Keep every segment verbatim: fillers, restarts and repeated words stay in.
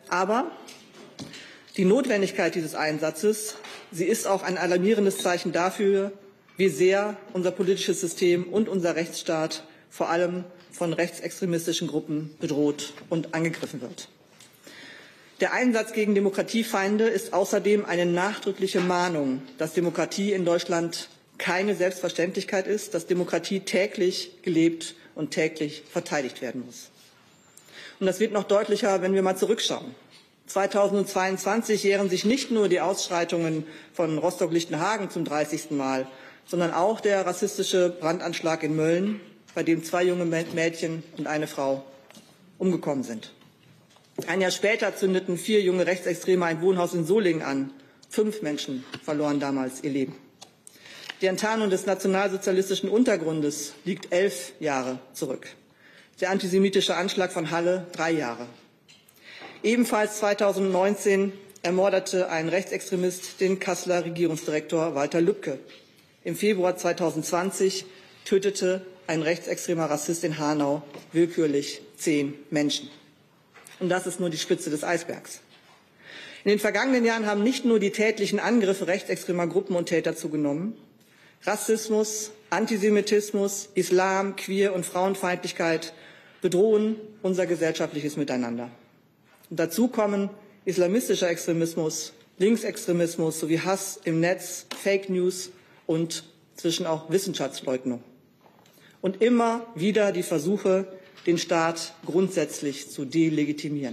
Aber die Notwendigkeit dieses Einsatzes, sie ist auch ein alarmierendes Zeichen dafür, wie sehr unser politisches System und unser Rechtsstaat vor allem von rechtsextremistischen Gruppen bedroht und angegriffen wird. Der Einsatz gegen Demokratiefeinde ist außerdem eine nachdrückliche Mahnung, dass Demokratie in Deutschland keine Selbstverständlichkeit ist, dass Demokratie täglich gelebt und täglich verteidigt werden muss. Und das wird noch deutlicher, wenn wir mal zurückschauen. zweitausendzweiundzwanzig jähren sich nicht nur die Ausschreitungen von Rostock-Lichtenhagen zum dreißigsten Mal, sondern auch der rassistische Brandanschlag in Mölln, bei dem zwei junge Mädchen und eine Frau umgekommen sind. Ein Jahr später zündeten vier junge Rechtsextreme ein Wohnhaus in Solingen an. Fünf Menschen verloren damals ihr Leben. Die Enttarnung des nationalsozialistischen Untergrundes liegt elf Jahre zurück. Der antisemitische Anschlag von Halle drei Jahre. Ebenfalls zweitausendneunzehn ermordete ein Rechtsextremist den Kasseler Regierungsdirektor Walter Lübcke. Im Februar zweitausendzwanzig tötete ein rechtsextremer Rassist in Hanau willkürlich zehn Menschen. Und das ist nur die Spitze des Eisbergs. In den vergangenen Jahren haben nicht nur die tätlichen Angriffe rechtsextremer Gruppen und Täter zugenommen. Rassismus, Antisemitismus, Islam, Queer- und Frauenfeindlichkeit bedrohen unser gesellschaftliches Miteinander. Und dazu kommen islamistischer Extremismus, Linksextremismus sowie Hass im Netz, Fake News und inzwischen auch Wissenschaftsleugnung. Und immer wieder die Versuche, den Staat grundsätzlich zu delegitimieren.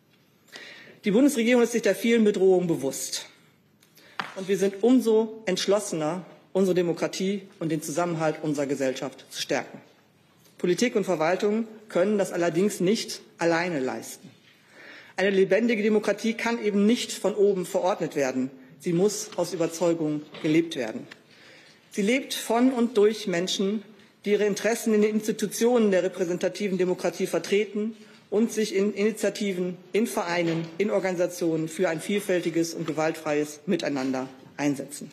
Die Bundesregierung ist sich der vielen Bedrohungen bewusst. Und wir sind umso entschlossener, unsere Demokratie und den Zusammenhalt unserer Gesellschaft zu stärken. Politik und Verwaltung können das allerdings nicht alleine leisten. Eine lebendige Demokratie kann eben nicht von oben verordnet werden. Sie muss aus Überzeugung gelebt werden. Sie lebt von und durch Menschen, die ihre Interessen in den Institutionen der repräsentativen Demokratie vertreten und sich in Initiativen, in Vereinen, in Organisationen für ein vielfältiges und gewaltfreies Miteinander einsetzen.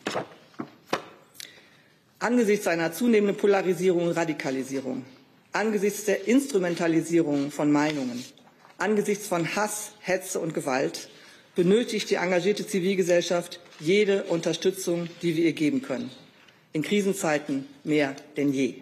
Angesichts einer zunehmenden Polarisierung und Radikalisierung, angesichts der Instrumentalisierung von Meinungen, angesichts von Hass, Hetze und Gewalt benötigt die engagierte Zivilgesellschaft jede Unterstützung, die wir ihr geben können. In Krisenzeiten mehr denn je.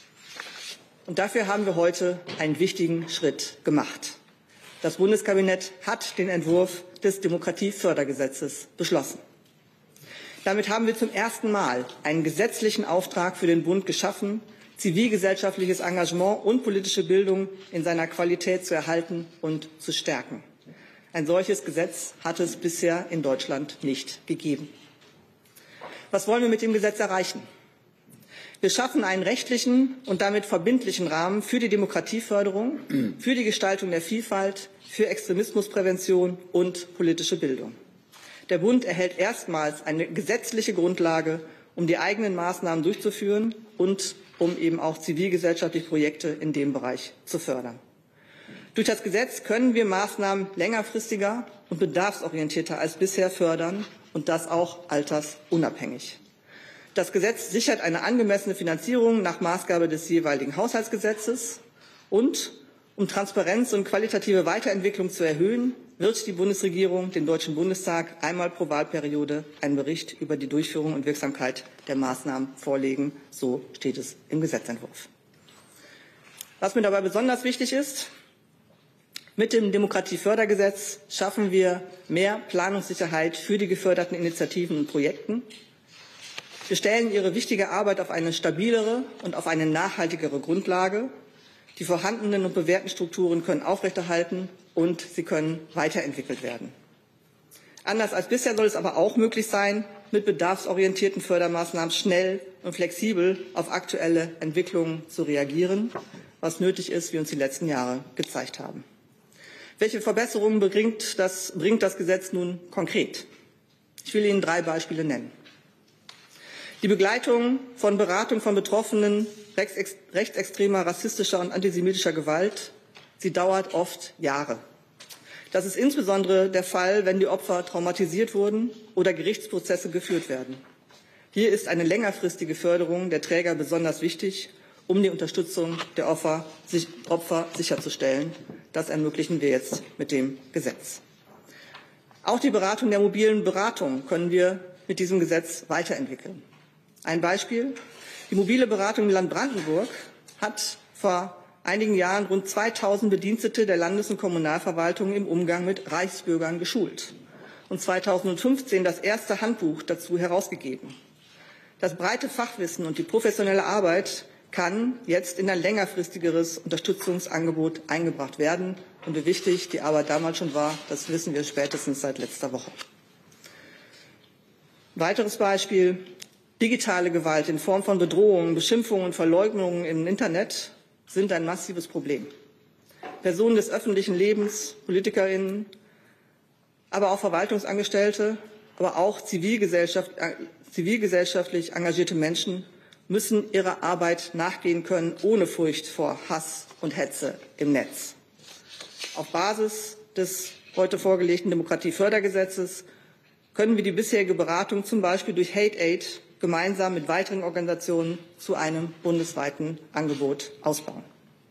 Und dafür haben wir heute einen wichtigen Schritt gemacht. Das Bundeskabinett hat den Entwurf des Demokratiefördergesetzes beschlossen. Damit haben wir zum ersten Mal einen gesetzlichen Auftrag für den Bund geschaffen, zivilgesellschaftliches Engagement und politische Bildung in seiner Qualität zu erhalten und zu stärken. Ein solches Gesetz hat es bisher in Deutschland nicht gegeben. Was wollen wir mit dem Gesetz erreichen? Wir schaffen einen rechtlichen und damit verbindlichen Rahmen für die Demokratieförderung, für die Gestaltung der Vielfalt, für Extremismusprävention und politische Bildung. Der Bund erhält erstmals eine gesetzliche Grundlage, um die eigenen Maßnahmen durchzuführen und um eben auch zivilgesellschaftliche Projekte in dem Bereich zu fördern. Durch das Gesetz können wir Maßnahmen längerfristiger und bedarfsorientierter als bisher fördern, und das auch altersunabhängig. Das Gesetz sichert eine angemessene Finanzierung nach Maßgabe des jeweiligen Haushaltsgesetzes. Und um Transparenz und qualitative Weiterentwicklung zu erhöhen, wird die Bundesregierung dem Deutschen Bundestag einmal pro Wahlperiode einen Bericht über die Durchführung und Wirksamkeit der Maßnahmen vorlegen. So steht es im Gesetzentwurf. Was mir dabei besonders wichtig ist: Mit dem Demokratiefördergesetz schaffen wir mehr Planungssicherheit für die geförderten Initiativen und Projekten. Wir stellen ihre wichtige Arbeit auf eine stabilere und auf eine nachhaltigere Grundlage. Die vorhandenen und bewährten Strukturen können aufrechterhalten und sie können weiterentwickelt werden. Anders als bisher soll es aber auch möglich sein, mit bedarfsorientierten Fördermaßnahmen schnell und flexibel auf aktuelle Entwicklungen zu reagieren, was nötig ist, wie uns die letzten Jahre gezeigt haben. Welche Verbesserungen bringt das, bringt das Gesetz nun konkret? Ich will Ihnen drei Beispiele nennen. Die Begleitung von Beratung von Betroffenen rechts, rechtsextremer, rassistischer und antisemitischer Gewalt, sie dauert oft Jahre. Das ist insbesondere der Fall, wenn die Opfer traumatisiert wurden oder Gerichtsprozesse geführt werden. Hier ist eine längerfristige Förderung der Träger besonders wichtig, um die Unterstützung der Opfer, sich, Opfer sicherzustellen. Das ermöglichen wir jetzt mit dem Gesetz. Auch die Beratung der mobilen Beratung können wir mit diesem Gesetz weiterentwickeln. Ein Beispiel: Die mobile Beratung im Land Brandenburg hat vor einigen Jahren rund zweitausend Bedienstete der Landes- und Kommunalverwaltung im Umgang mit Reichsbürgern geschult und zweitausendfünfzehn das erste Handbuch dazu herausgegeben. Das breite Fachwissen und die professionelle Arbeit kann jetzt in ein längerfristigeres Unterstützungsangebot eingebracht werden. Und wie wichtig die Arbeit damals schon war, das wissen wir spätestens seit letzter Woche. Ein weiteres Beispiel: Digitale Gewalt in Form von Bedrohungen, Beschimpfungen und Verleugnungen im Internet sind ein massives Problem. Personen des öffentlichen Lebens, PolitikerInnen, aber auch Verwaltungsangestellte, aber auch Zivilgesellschaft, zivilgesellschaftlich engagierte Menschen müssen ihrer Arbeit nachgehen können, ohne Furcht vor Hass und Hetze im Netz. Auf Basis des heute vorgelegten Demokratiefördergesetzes können wir die bisherige Beratung zum Beispiel durch Hate Aid gemeinsam mit weiteren Organisationen zu einem bundesweiten Angebot ausbauen.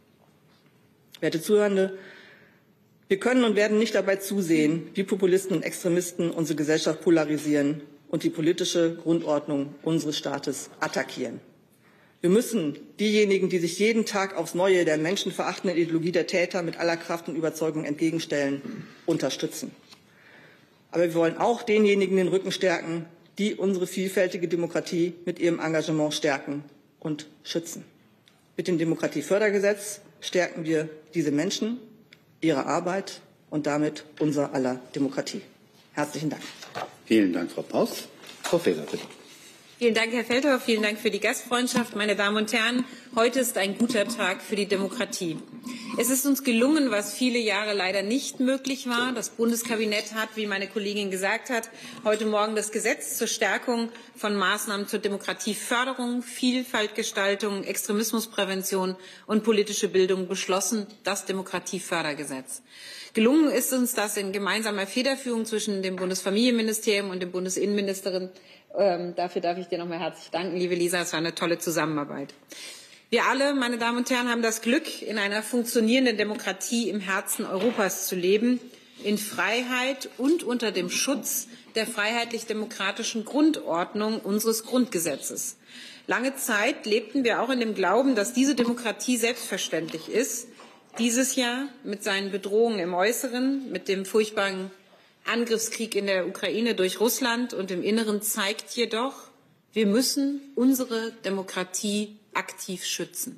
Werte Zuhörende, wir können und werden nicht dabei zusehen, wie Populisten und Extremisten unsere Gesellschaft polarisieren und die politische Grundordnung unseres Staates attackieren. Wir müssen diejenigen, die sich jeden Tag aufs Neue der menschenverachtenden Ideologie der Täter mit aller Kraft und Überzeugung entgegenstellen, unterstützen. Aber wir wollen auch denjenigen den Rücken stärken, die unsere vielfältige Demokratie mit ihrem Engagement stärken und schützen. Mit dem Demokratiefördergesetz stärken wir diese Menschen, ihre Arbeit und damit unser aller Demokratie. Herzlichen Dank. Vielen Dank, Frau Paus. Frau Faeser, bitte. Vielen Dank, Herr Feldhauer. Vielen Dank für die Gastfreundschaft. Meine Damen und Herren, heute ist ein guter Tag für die Demokratie. Es ist uns gelungen, was viele Jahre leider nicht möglich war. Das Bundeskabinett hat, wie meine Kollegin gesagt hat, heute Morgen das Gesetz zur Stärkung von Maßnahmen zur Demokratieförderung, Vielfaltgestaltung, Extremismusprävention und politische Bildung beschlossen, das Demokratiefördergesetz. Gelungen ist uns das in gemeinsamer Federführung zwischen dem Bundesfamilienministerium und dem Bundesinnenministerin. Ähm, dafür darf ich dir noch mal herzlich danken, liebe Lisa. Es war eine tolle Zusammenarbeit. Wir alle, meine Damen und Herren, haben das Glück, in einer funktionierenden Demokratie im Herzen Europas zu leben, in Freiheit und unter dem Schutz der freiheitlich-demokratischen Grundordnung unseres Grundgesetzes. Lange Zeit lebten wir auch in dem Glauben, dass diese Demokratie selbstverständlich ist. Dieses Jahr mit seinen Bedrohungen im Äußeren, mit dem furchtbaren Angriffskrieg in der Ukraine durch Russland und im Inneren zeigt jedoch, wir müssen unsere Demokratie aktiv schützen.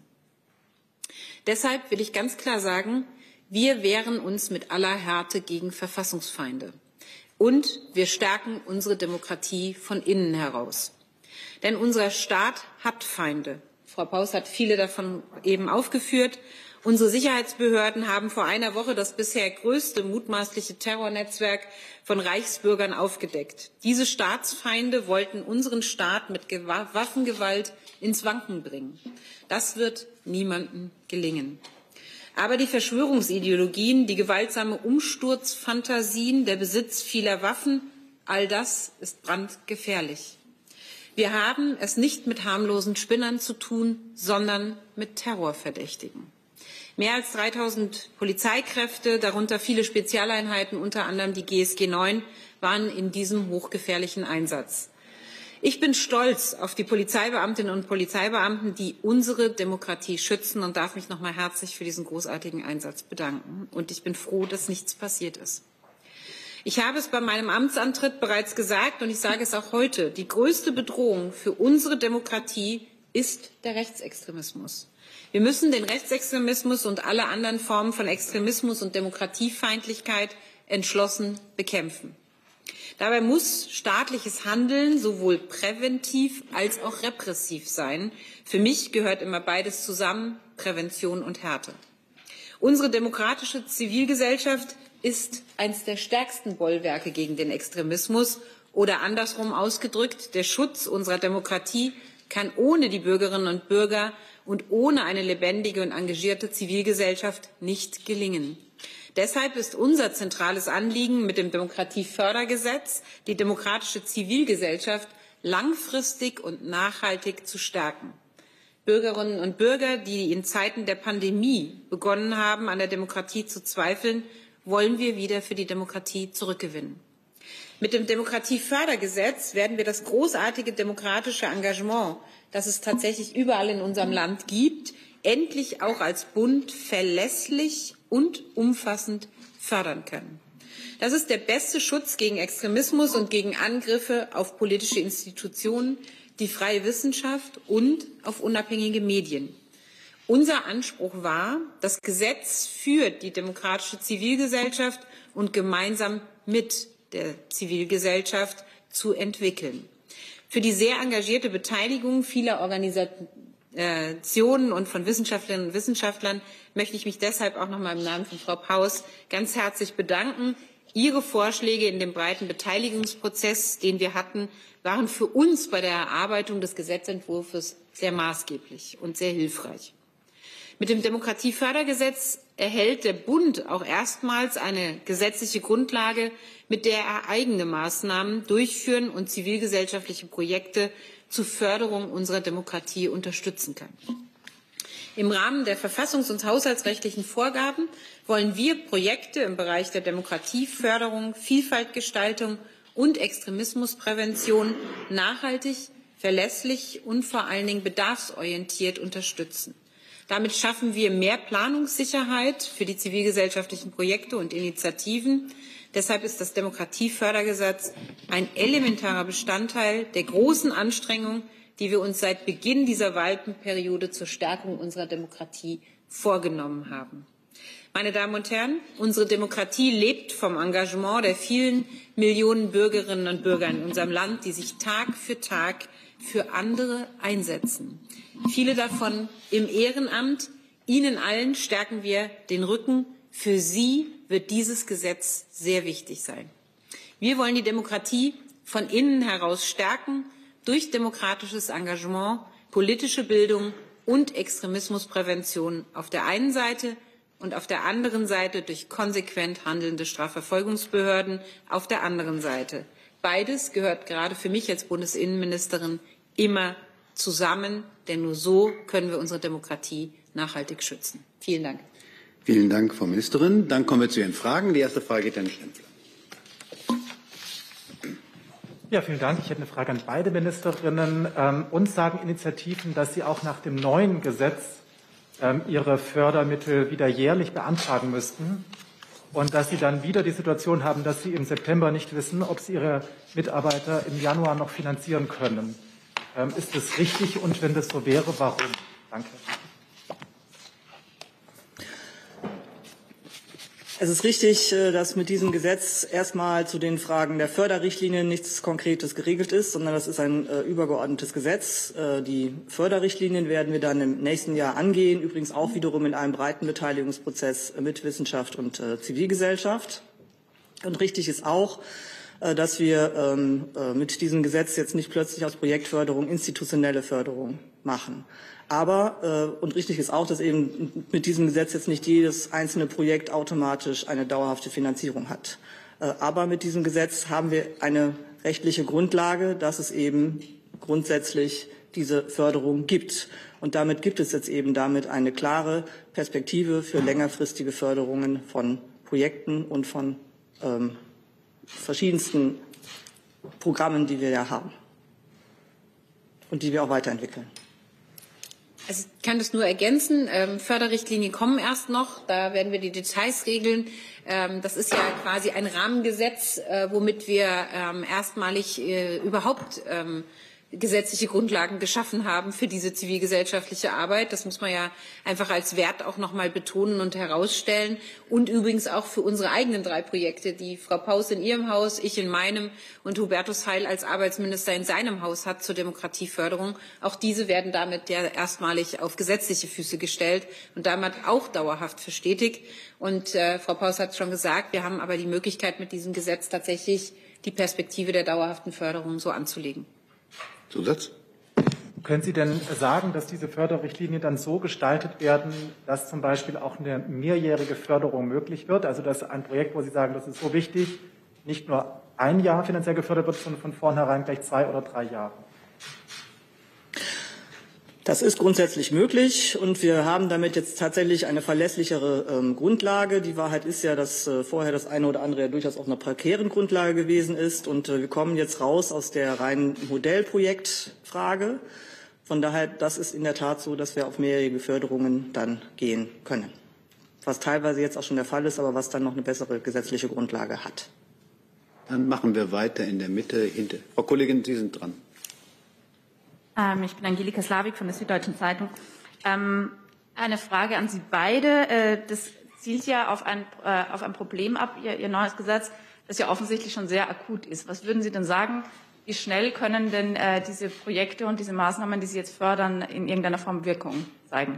Deshalb will ich ganz klar sagen, wir wehren uns mit aller Härte gegen Verfassungsfeinde. Und wir stärken unsere Demokratie von innen heraus. Denn unser Staat hat Feinde. Frau Paus hat viele davon eben aufgeführt. Unsere Sicherheitsbehörden haben vor einer Woche das bisher größte mutmaßliche Terrornetzwerk von Reichsbürgern aufgedeckt. Diese Staatsfeinde wollten unseren Staat mit Waffengewalt ins Wanken bringen. Das wird niemandem gelingen. Aber die Verschwörungsideologien, die gewaltsame Umsturzfantasien, der Besitz vieler Waffen, all das ist brandgefährlich. Wir haben es nicht mit harmlosen Spinnern zu tun, sondern mit Terrorverdächtigen. Mehr als dreitausend Polizeikräfte, darunter viele Spezialeinheiten, unter anderem die G S G neun, waren in diesem hochgefährlichen Einsatz. Ich bin stolz auf die Polizeibeamtinnen und Polizeibeamten, die unsere Demokratie schützen, und darf mich noch mal herzlich für diesen großartigen Einsatz bedanken. Und ich bin froh, dass nichts passiert ist. Ich habe es bei meinem Amtsantritt bereits gesagt, und ich sage es auch heute. Die größte Bedrohung für unsere Demokratie ist der Rechtsextremismus. Wir müssen den Rechtsextremismus und alle anderen Formen von Extremismus und Demokratiefeindlichkeit entschlossen bekämpfen. Dabei muss staatliches Handeln sowohl präventiv als auch repressiv sein. Für mich gehört immer beides zusammen, Prävention und Härte. Unsere demokratische Zivilgesellschaft ist eines der stärksten Bollwerke gegen den Extremismus, oder andersrum ausgedrückt, der Schutz unserer Demokratie kann ohne die Bürgerinnen und Bürger und ohne eine lebendige und engagierte Zivilgesellschaft nicht gelingen. Deshalb ist unser zentrales Anliegen mit dem Demokratiefördergesetz, die demokratische Zivilgesellschaft langfristig und nachhaltig zu stärken. Bürgerinnen und Bürger, die in Zeiten der Pandemie begonnen haben, an der Demokratie zu zweifeln, wollen wir wieder für die Demokratie zurückgewinnen. Mit dem Demokratiefördergesetz werden wir das großartige demokratische Engagement, das es tatsächlich überall in unserem Land gibt, endlich auch als Bund verlässlich und umfassend fördern können. Das ist der beste Schutz gegen Extremismus und gegen Angriffe auf politische Institutionen, die freie Wissenschaft und auf unabhängige Medien. Unser Anspruch war, das Gesetz für die demokratische Zivilgesellschaft und gemeinsam mit der Zivilgesellschaft zu entwickeln. Für die sehr engagierte Beteiligung vieler Organisationen und von Wissenschaftlerinnen und Wissenschaftlern möchte ich mich deshalb auch noch mal im Namen von Frau Paus ganz herzlich bedanken. Ihre Vorschläge in dem breiten Beteiligungsprozess, den wir hatten, waren für uns bei der Erarbeitung des Gesetzentwurfs sehr maßgeblich und sehr hilfreich. Mit dem Demokratiefördergesetz erhält der Bund auch erstmals eine gesetzliche Grundlage, mit der er eigene Maßnahmen durchführen und zivilgesellschaftliche Projekte zur Förderung unserer Demokratie unterstützen kann. Im Rahmen der verfassungs- und haushaltsrechtlichen Vorgaben wollen wir Projekte im Bereich der Demokratieförderung, Vielfaltgestaltung und Extremismusprävention nachhaltig, verlässlich und vor allen Dingen bedarfsorientiert unterstützen. Damit schaffen wir mehr Planungssicherheit für die zivilgesellschaftlichen Projekte und Initiativen. Deshalb ist das Demokratiefördergesetz ein elementarer Bestandteil der großen Anstrengungen, die wir uns seit Beginn dieser Wahlperiode zur Stärkung unserer Demokratie vorgenommen haben. Meine Damen und Herren, unsere Demokratie lebt vom Engagement der vielen Millionen Bürgerinnen und Bürger in unserem Land, die sich Tag für Tag für andere einsetzen. Viele davon im Ehrenamt. Ihnen allen stärken wir den Rücken. Für Sie wird dieses Gesetz sehr wichtig sein. Wir wollen die Demokratie von innen heraus stärken durch demokratisches Engagement, politische Bildung und Extremismusprävention auf der einen Seite und auf der anderen Seite durch konsequent handelnde Strafverfolgungsbehörden auf der anderen Seite. Beides gehört gerade für mich als Bundesinnenministerin immer zusammen, denn nur so können wir unsere Demokratie nachhaltig schützen. Vielen Dank. Vielen Dank, Frau Ministerin. Dann kommen wir zu Ihren Fragen. Die erste Frage geht an Herrn Stempfler. Ja, vielen Dank. Ich hätte eine Frage an beide Ministerinnen. Ähm, uns sagen Initiativen, dass sie auch nach dem neuen Gesetz ähm, ihre Fördermittel wieder jährlich beantragen müssten und dass sie dann wieder die Situation haben, dass sie im September nicht wissen, ob sie ihre Mitarbeiter im Januar noch finanzieren können. Ähm, ist das richtig und wenn das so wäre, warum? Danke. Es ist richtig, dass mit diesem Gesetz erstmal zu den Fragen der Förderrichtlinien nichts Konkretes geregelt ist, sondern das ist ein äh, übergeordnetes Gesetz. Äh, die Förderrichtlinien werden wir dann im nächsten Jahr angehen, übrigens auch wiederum in einem breiten Beteiligungsprozess mit Wissenschaft und äh, Zivilgesellschaft. Und richtig ist auch, dass wir ähm, mit diesem Gesetz jetzt nicht plötzlich aus Projektförderung institutionelle Förderung machen. Aber, äh, und richtig ist auch, dass eben mit diesem Gesetz jetzt nicht jedes einzelne Projekt automatisch eine dauerhafte Finanzierung hat. Äh, aber mit diesem Gesetz haben wir eine rechtliche Grundlage, dass es eben grundsätzlich diese Förderung gibt. Und damit gibt es jetzt eben damit eine klare Perspektive für längerfristige Förderungen von Projekten und von ähm, verschiedensten Programmen, die wir ja haben und die wir auch weiterentwickeln. Also ich kann das nur ergänzen. Ähm, Förderrichtlinien kommen erst noch. Da werden wir die Details regeln. Ähm, das ist ja quasi ein Rahmengesetz, äh, womit wir ähm, erstmalig äh, überhaupt ähm, gesetzliche Grundlagen geschaffen haben für diese zivilgesellschaftliche Arbeit. Das muss man ja einfach als Wert auch noch mal betonen und herausstellen. Und übrigens auch für unsere eigenen drei Projekte, die Frau Paus in ihrem Haus, ich in meinem und Hubertus Heil als Arbeitsminister in seinem Haus hat zur Demokratieförderung. Auch diese werden damit ja erstmalig auf gesetzliche Füße gestellt und damit auch dauerhaft verstetigt. Und äh, Frau Paus hat schon gesagt, wir haben aber die Möglichkeit, mit diesem Gesetz tatsächlich die Perspektive der dauerhaften Förderung so anzulegen. Zusatz? Können Sie denn sagen, dass diese Förderrichtlinien dann so gestaltet werden, dass zum Beispiel auch eine mehrjährige Förderung möglich wird? Also dass ein Projekt, wo Sie sagen, das ist so wichtig, nicht nur ein Jahr finanziell gefördert wird, sondern von vornherein gleich zwei oder drei Jahre? Das ist grundsätzlich möglich und wir haben damit jetzt tatsächlich eine verlässlichere ähm, Grundlage. Die Wahrheit ist ja, dass äh, vorher das eine oder andere ja durchaus auf einer prekären Grundlage gewesen ist und äh, wir kommen jetzt raus aus der reinen Modellprojektfrage. Von daher, das ist in der Tat so, dass wir auf mehrjährige Förderungen dann gehen können. Was teilweise jetzt auch schon der Fall ist, aber was dann noch eine bessere gesetzliche Grundlage hat. Dann machen wir weiter in der Mitte. Hinter. Frau Kollegin, Sie sind dran. Ähm, ich bin Angelika Slavik von der Süddeutschen Zeitung. Ähm, eine Frage an Sie beide. Äh, das zielt ja auf ein, äh, auf ein Problem ab, Ihr, Ihr neues Gesetz, das ja offensichtlich schon sehr akut ist. Was würden Sie denn sagen, wie schnell können denn äh, diese Projekte und diese Maßnahmen, die Sie jetzt fördern, in irgendeiner Form Wirkung zeigen?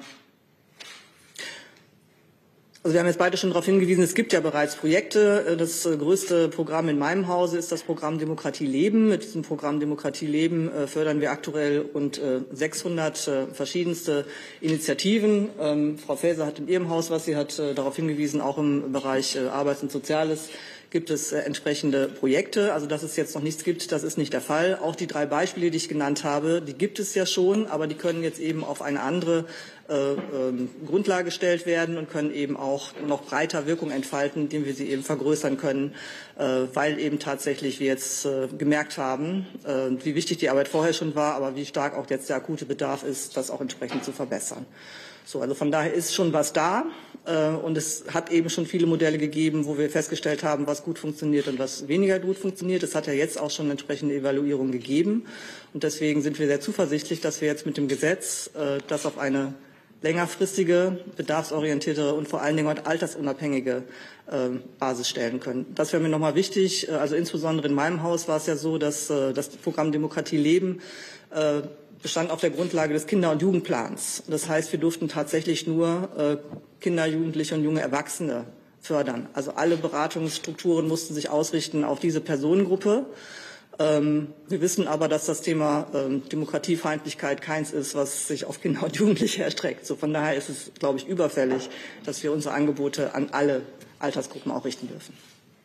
Also wir haben jetzt beide schon darauf hingewiesen, es gibt ja bereits Projekte. Das größte Programm in meinem Hause ist das Programm Demokratie Leben. Mit diesem Programm Demokratie Leben fördern wir aktuell rund sechshundert verschiedenste Initiativen. Ähm, Frau Faeser hat in ihrem Haus, was sie hat, darauf hingewiesen, auch im Bereich Arbeit und Soziales gibt es äh, entsprechende Projekte. Also dass es jetzt noch nichts gibt, das ist nicht der Fall. Auch die drei Beispiele, die ich genannt habe, die gibt es ja schon, aber die können jetzt eben auf eine andere äh, äh, Grundlage gestellt werden und können eben auch noch breiter Wirkung entfalten, indem wir sie eben vergrößern können, äh, weil eben tatsächlich wir jetzt äh, gemerkt haben, äh, wie wichtig die Arbeit vorher schon war, aber wie stark auch jetzt der akute Bedarf ist, das auch entsprechend zu verbessern. So, also von daher ist schon was da äh, und es hat eben schon viele Modelle gegeben, wo wir festgestellt haben, was gut funktioniert und was weniger gut funktioniert. Es hat ja jetzt auch schon entsprechende Evaluierungen gegeben und deswegen sind wir sehr zuversichtlich, dass wir jetzt mit dem Gesetz äh, das auf eine längerfristige, bedarfsorientierte und vor allen Dingen auch altersunabhängige äh, Basis stellen können. Das wäre mir nochmal wichtig. Also insbesondere in meinem Haus war es ja so, dass äh, das Programm Demokratie Leben äh, bestand auf der Grundlage des Kinder- und Jugendplans. Das heißt, wir durften tatsächlich nur äh, Kinder, Jugendliche und junge Erwachsene fördern. Also alle Beratungsstrukturen mussten sich ausrichten auf diese Personengruppe. Ähm, wir wissen aber, dass das Thema ähm, Demokratiefeindlichkeit keins ist, was sich auf Kinder und Jugendliche erstreckt. So, von daher ist es, glaube ich, überfällig, dass wir unsere Angebote an alle Altersgruppen auch richten dürfen.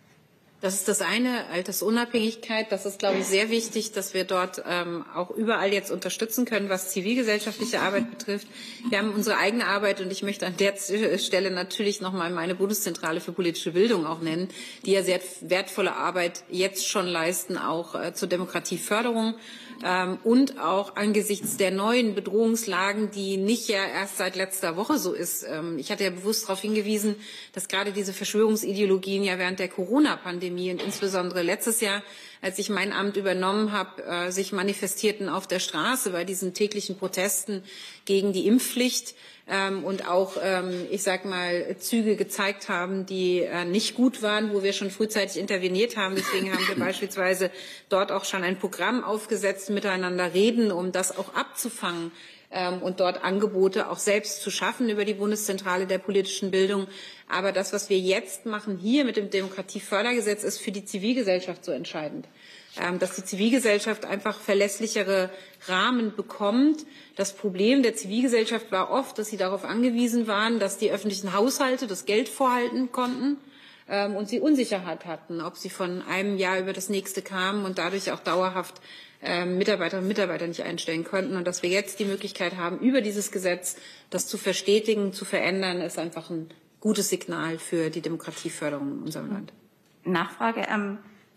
Das ist das eine, Altersunabhängigkeit. Das ist, glaube ich, sehr wichtig, dass wir dort ähm, auch überall jetzt unterstützen können, was zivilgesellschaftliche Arbeit betrifft. Wir haben unsere eigene Arbeit und ich möchte an der Stelle natürlich noch mal meine Bundeszentrale für politische Bildung auch nennen, die ja sehr wertvolle Arbeit jetzt schon leisten, auch äh, zur Demokratieförderung. Ähm, und auch angesichts der neuen Bedrohungslagen, die nicht ja erst seit letzter Woche so ist. Ähm, ich hatte ja bewusst darauf hingewiesen, dass gerade diese Verschwörungsideologien ja während der Corona-Pandemie und insbesondere letztes Jahr, als ich mein Amt übernommen habe, äh, sich manifestierten auf der Straße bei diesen täglichen Protesten gegen die Impfpflicht. Ähm, und auch, ähm, ich sag mal, Züge gezeigt haben, die äh, nicht gut waren, wo wir schon frühzeitig interveniert haben. Deswegen haben wir beispielsweise dort auch schon ein Programm aufgesetzt, miteinander reden, um das auch abzufangen ähm, und dort Angebote auch selbst zu schaffen über die Bundeszentrale der politischen Bildung. Aber das, was wir jetzt machen hier mit dem Demokratiefördergesetz, ist für die Zivilgesellschaft so entscheidend, ähm, dass die Zivilgesellschaft einfach verlässlichere Rahmen bekommt. Das Problem der Zivilgesellschaft war oft, dass sie darauf angewiesen waren, dass die öffentlichen Haushalte das Geld vorhalten konnten ähm, und sie Unsicherheit hatten, ob sie von einem Jahr über das nächste kamen und dadurch auch dauerhaft ähm, Mitarbeiterinnen und Mitarbeiter nicht einstellen konnten. Und dass wir jetzt die Möglichkeit haben, über dieses Gesetz das zu verstetigen, zu verändern, ist einfach ein gutes Signal für die Demokratieförderung in unserem Land. Nachfrage. Ähm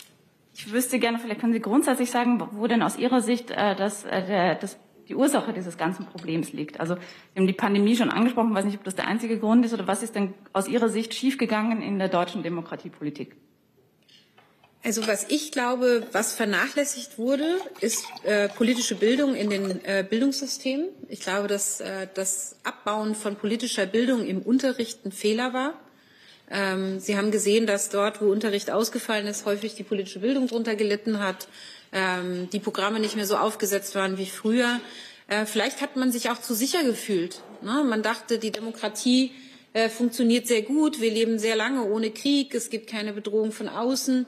Ich wüsste gerne, vielleicht können Sie grundsätzlich sagen, wo denn aus Ihrer Sicht äh, das, äh, der, das, die Ursache dieses ganzen Problems liegt. Also Sie haben die Pandemie schon angesprochen, ich weiß nicht, ob das der einzige Grund ist, oder was ist denn aus Ihrer Sicht schiefgegangen in der deutschen Demokratiepolitik? Also was ich glaube, was vernachlässigt wurde, ist äh, politische Bildung in den äh, Bildungssystemen. Ich glaube, dass äh, das Abbauen von politischer Bildung im Unterricht ein Fehler war. Sie haben gesehen, dass dort, wo Unterricht ausgefallen ist, häufig die politische Bildung darunter gelitten hat, die Programme nicht mehr so aufgesetzt waren wie früher. Vielleicht hat man sich auch zu sicher gefühlt. Man dachte, die Demokratie funktioniert sehr gut, wir leben sehr lange ohne Krieg, es gibt keine Bedrohung von außen.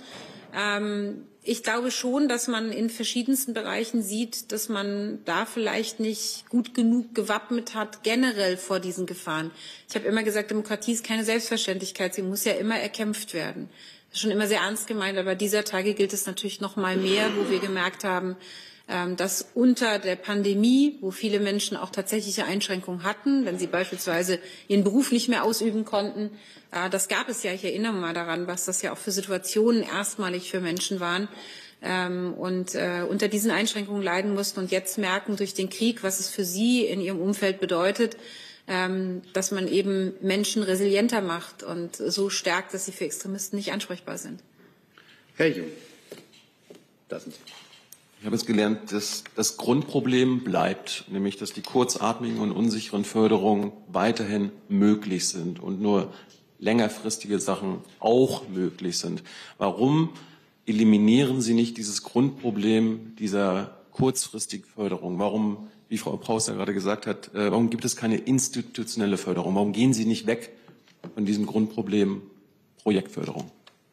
Ich glaube schon, dass man in verschiedensten Bereichen sieht, dass man da vielleicht nicht gut genug gewappnet hat, generell vor diesen Gefahren. Ich habe immer gesagt, Demokratie ist keine Selbstverständlichkeit, sie muss ja immer erkämpft werden. schon immer sehr ernst gemeint, aber dieser Tage gilt es natürlich noch mal mehr, wo wir gemerkt haben, dass unter der Pandemie, wo viele Menschen auch tatsächliche Einschränkungen hatten, wenn sie beispielsweise ihren Beruf nicht mehr ausüben konnten, das gab es ja, ich erinnere mal daran, was das ja auch für Situationen erstmalig für Menschen waren, und unter diesen Einschränkungen leiden mussten und jetzt merken durch den Krieg, was es für sie in ihrem Umfeld bedeutet, dass man eben Menschen resilienter macht und so stärkt, dass sie für Extremisten nicht ansprechbar sind. Herr Jung, da sind Sie. Ich habe jetzt gelernt, dass das Grundproblem bleibt, nämlich dass die kurzatmigen und unsicheren Förderungen weiterhin möglich sind und nur längerfristige Sachen auch möglich sind. Warum eliminieren Sie nicht dieses Grundproblem dieser kurzfristigen Förderung? Warum, wie Frau Paus ja gerade gesagt hat, warum gibt es keine institutionelle Förderung? Warum gehen Sie nicht weg von diesem Grundproblem Projektförderung?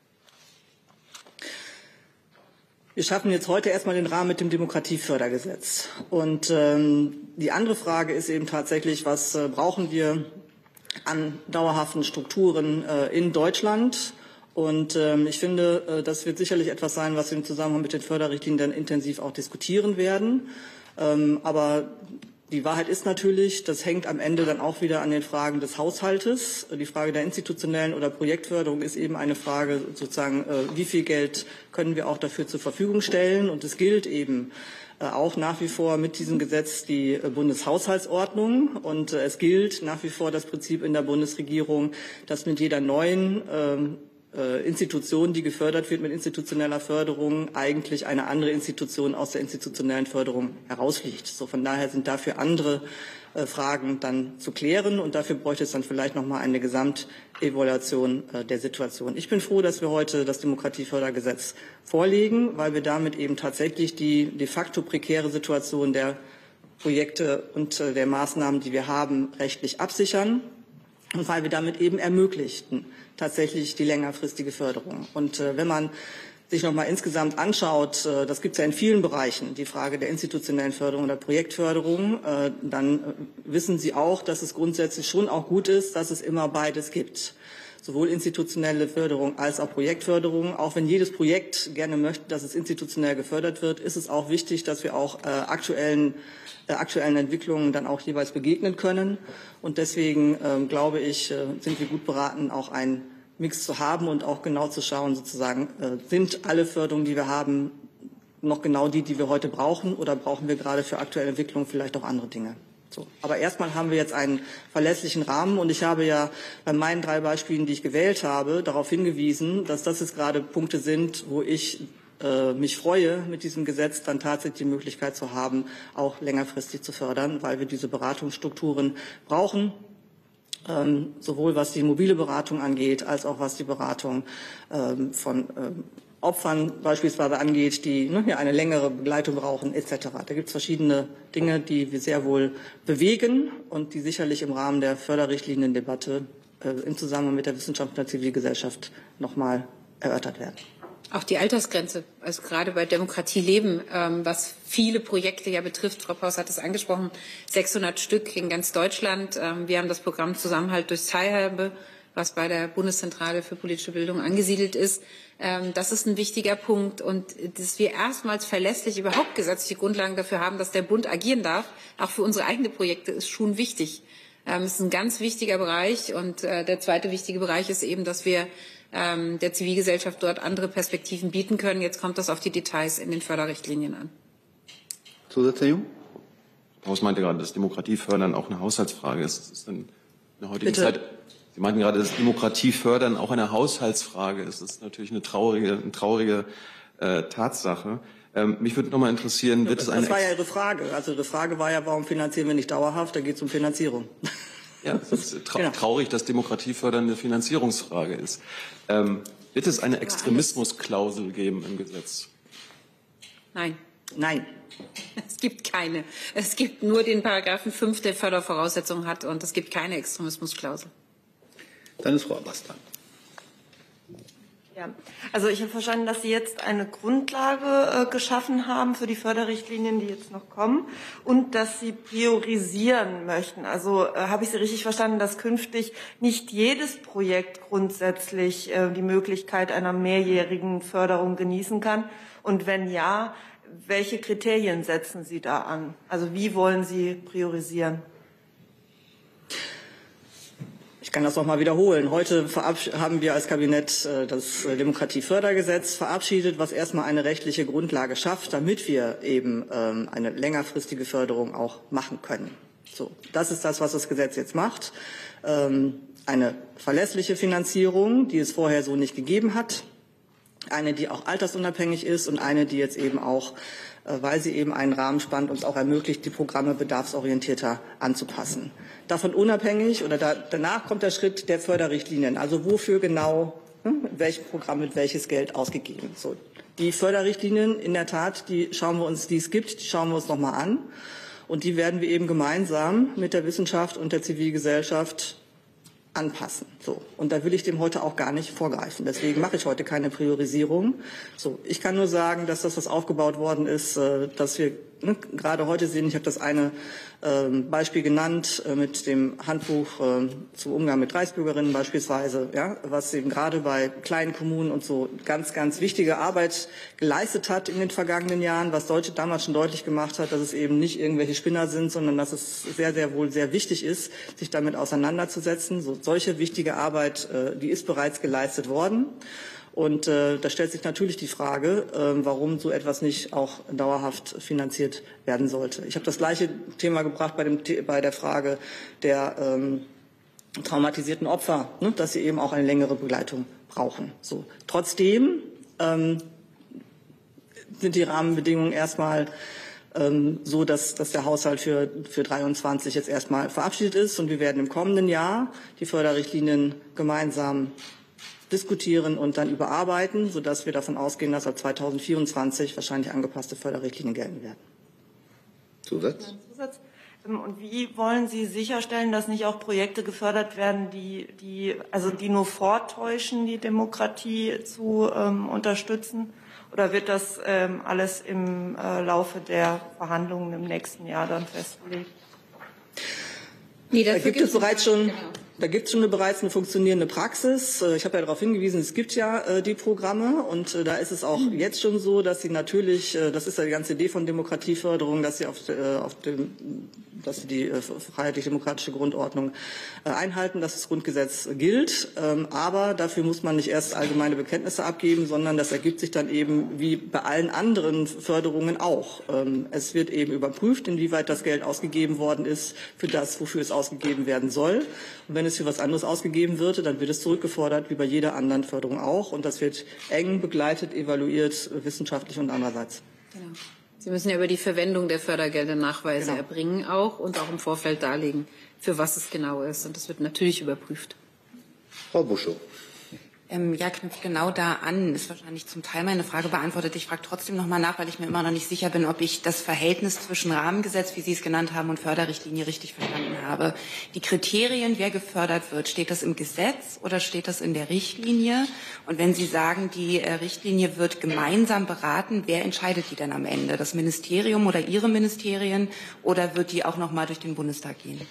Wir schaffen jetzt heute erstmal den Rahmen mit dem Demokratiefördergesetz. Und ähm, die andere Frage ist eben tatsächlich, was äh, brauchen wir an dauerhaften Strukturen äh, in Deutschland? Und ähm, ich finde, äh, das wird sicherlich etwas sein, was wir im Zusammenhang mit den Förderrichtlinien dann intensiv auch diskutieren werden. Ähm, aber die Wahrheit ist natürlich, das hängt am Ende dann auch wieder an den Fragen des Haushaltes. Die Frage der institutionellen oder Projektförderung ist eben eine Frage sozusagen, wie viel Geld können wir auch dafür zur Verfügung stellen. Und es gilt eben auch nach wie vor mit diesem Gesetz die Bundeshaushaltsordnung. Und es gilt nach wie vor das Prinzip in der Bundesregierung, dass mit jeder neuen Institution, die gefördert wird mit institutioneller Förderung, eigentlich eine andere Institution aus der institutionellen Förderung herausfliegt. So, von daher sind dafür andere äh, Fragen dann zu klären und dafür bräuchte es dann vielleicht noch mal eine Gesamtevaluation äh, der Situation. Ich bin froh, dass wir heute das Demokratiefördergesetz vorlegen, weil wir damit eben tatsächlich die de facto prekäre Situation der Projekte und äh, der Maßnahmen, die wir haben, rechtlich absichern. Und weil wir damit eben ermöglichten, tatsächlich die längerfristige Förderung. Und äh, wenn man sich noch mal insgesamt anschaut, äh, das gibt es ja in vielen Bereichen, die Frage der institutionellen Förderung oder Projektförderung, äh, dann äh, wissen Sie auch, dass es grundsätzlich schon auch gut ist, dass es immer beides gibt. Sowohl institutionelle Förderung als auch Projektförderung. Auch wenn jedes Projekt gerne möchte, dass es institutionell gefördert wird, ist es auch wichtig, dass wir auch äh, aktuellen, äh, aktuellen Entwicklungen dann auch jeweils begegnen können. Und deswegen äh, glaube ich, äh, sind wir gut beraten, auch einen Mix zu haben und auch genau zu schauen, sozusagen, äh, sind alle Förderungen, die wir haben, noch genau die, die wir heute brauchen, oder brauchen wir gerade für aktuelle Entwicklungen vielleicht auch andere Dinge? So. Aber erstmal haben wir jetzt einen verlässlichen Rahmen und ich habe ja bei meinen drei Beispielen, die ich gewählt habe, darauf hingewiesen, dass das jetzt gerade Punkte sind, wo ich äh, mich freue, mit diesem Gesetz dann tatsächlich die Möglichkeit zu haben, auch längerfristig zu fördern, weil wir diese Beratungsstrukturen brauchen. Ähm, sowohl was die mobile Beratung angeht, als auch was die Beratung ähm, von ähm, Opfern beispielsweise angeht, die ne, ja, eine längere Begleitung brauchen et cetera. Da gibt es verschiedene Dinge, die wir sehr wohl bewegen und die sicherlich im Rahmen der Förderrichtliniendebatte äh, im Zusammenhang mit der Wissenschaft und der Zivilgesellschaft noch mal erörtert werden. Auch die Altersgrenze, also gerade bei Demokratie leben, ähm, was viele Projekte ja betrifft. Frau Paus hat es angesprochen, sechshundert Stück in ganz Deutschland. Ähm, wir haben das Programm Zusammenhalt durch Teilhabe, was bei der Bundeszentrale für politische Bildung angesiedelt ist. Ähm, das ist ein wichtiger Punkt. Und dass wir erstmals verlässlich überhaupt gesetzliche Grundlagen dafür haben, dass der Bund agieren darf, auch für unsere eigenen Projekte, ist schon wichtig. Ähm, es ist ein ganz wichtiger Bereich. Und äh, der zweite wichtige Bereich ist eben, dass wir der Zivilgesellschaft dort andere Perspektiven bieten können. Jetzt kommt das auf die Details in den Förderrichtlinien an. Zusatz, Herr Jung? Paus meinte gerade, dass Demokratiefördern auch eine Haushaltsfrage ist. Das ist in der heutigen Bitte? Zeit. Sie meinten gerade, dass Demokratiefördern auch eine Haushaltsfrage ist. Das ist natürlich eine traurige, eine traurige äh, Tatsache. Ähm, mich würde noch mal interessieren, wird das, es eine... Das war ja Ihre Frage. Also Ihre Frage war ja, warum finanzieren wir nicht dauerhaft? Da geht es um Finanzierung. Ja, es ist tra genau. traurig, dass Demokratiefördern eine Finanzierungsfrage ist. Ähm, wird es eine Extremismusklausel geben im Gesetz? Nein. Nein. Es gibt keine. Es gibt nur den Paragraphen fünf, der Fördervoraussetzungen hat, und es gibt keine Extremismusklausel. Dann ist Frau Abbas dran. Ja, also ich habe verstanden, dass Sie jetzt eine Grundlage äh, geschaffen haben für die Förderrichtlinien, die jetzt noch kommen, und dass Sie priorisieren möchten. Also äh, habe ich Sie richtig verstanden, dass künftig nicht jedes Projekt grundsätzlich äh, die Möglichkeit einer mehrjährigen Förderung genießen kann? Und wenn ja, welche Kriterien setzen Sie da an? Also wie wollen Sie priorisieren? Ich kann das noch mal wiederholen. Heute haben wir als Kabinett das Demokratiefördergesetz verabschiedet, was erstmal eine rechtliche Grundlage schafft, damit wir eben eine längerfristige Förderung auch machen können. So, das ist das, was das Gesetz jetzt macht. Eine verlässliche Finanzierung, die es vorher so nicht gegeben hat. Eine, die auch altersunabhängig ist und eine, die jetzt eben auch, weil sie eben einen Rahmen spannt, uns auch ermöglicht, die Programme bedarfsorientierter anzupassen. Davon unabhängig oder da, danach kommt der Schritt der Förderrichtlinien. Also wofür genau, hm, welches Programm mit welches Geld ausgegeben. So, die Förderrichtlinien, in der Tat, die schauen wir uns, die es gibt, die schauen wir uns noch mal an. Und die werden wir eben gemeinsam mit der Wissenschaft und der Zivilgesellschaft anpassen. So. Und da will ich dem heute auch gar nicht vorgreifen. Deswegen mache ich heute keine Priorisierung. So. Ich kann nur sagen, dass das, was aufgebaut worden ist, äh, dass wir ne, gerade heute sehen, ich habe das eine äh, Beispiel genannt äh, mit dem Handbuch äh, zum Umgang mit Reichsbürgerinnen beispielsweise, ja, was eben gerade bei kleinen Kommunen und so ganz, ganz wichtige Arbeit geleistet hat in den vergangenen Jahren, was Deutsche damals schon deutlich gemacht hat, dass es eben nicht irgendwelche Spinner sind, sondern dass es sehr, sehr wohl sehr wichtig ist, sich damit auseinanderzusetzen. So, solche wichtige Arbeit, äh, die ist bereits geleistet worden. Und äh, da stellt sich natürlich die Frage, äh, warum so etwas nicht auch dauerhaft finanziert werden sollte. Ich habe das gleiche Thema gebracht bei, dem, bei der Frage der ähm, traumatisierten Opfer, ne, dass sie eben auch eine längere Begleitung brauchen. So. Trotzdem ähm, sind die Rahmenbedingungen erstmal ähm, so, dass, dass der Haushalt für, für dreiundzwanzig jetzt erstmal verabschiedet ist. Und wir werden im kommenden Jahr die Förderrichtlinien gemeinsam diskutieren und dann überarbeiten, sodass wir davon ausgehen, dass ab zweitausendvierundzwanzig wahrscheinlich angepasste Förderrichtlinien gelten werden. Zusatz? Zusatz. Und wie wollen Sie sicherstellen, dass nicht auch Projekte gefördert werden, die, die, also die nur vortäuschen, die Demokratie zu ähm, unterstützen? Oder wird das ähm, alles im äh, Laufe der Verhandlungen im nächsten Jahr dann festgelegt? Nee, da gibt es bereits schon, genau. Da gibt es schon eine, bereits eine funktionierende Praxis. Ich habe ja darauf hingewiesen, es gibt ja äh, die Programme und äh, da ist es auch mhm. jetzt schon so, dass sie natürlich, äh, das ist ja die ganze Idee von Demokratieförderung, dass sie auf, äh, auf dem, dass sie die äh, freiheitlich-demokratische Grundordnung äh, einhalten, dass das Grundgesetz gilt. Ähm, aber dafür muss man nicht erst allgemeine Bekenntnisse abgeben, sondern das ergibt sich dann eben wie bei allen anderen Förderungen auch. Ähm, es wird eben überprüft, inwieweit das Geld ausgegeben worden ist für das, wofür es ausgegeben werden soll. Und wenn es für was anderes ausgegeben wird, dann wird es zurückgefordert, wie bei jeder anderen Förderung auch. Und das wird eng begleitet, evaluiert, wissenschaftlich und andererseits. Genau. Sie müssen ja über die Verwendung der Fördergelder Nachweise genau. erbringen auch und auch im Vorfeld darlegen, für was es genau ist. Und das wird natürlich überprüft. Frau Buschow. Ähm, ja, knüpft genau da an. Ist wahrscheinlich zum Teil meine Frage beantwortet. Ich frage trotzdem noch mal nach, weil ich mir immer noch nicht sicher bin, ob ich das Verhältnis zwischen Rahmengesetz, wie Sie es genannt haben, und Förderrichtlinie richtig verstanden habe. Die Kriterien, wer gefördert wird, steht das im Gesetz oder steht das in der Richtlinie? Und wenn Sie sagen, die äh, Richtlinie wird gemeinsam beraten, wer entscheidet die denn am Ende? Das Ministerium oder Ihre Ministerien? Oder wird die auch noch mal durch den Bundestag gehen?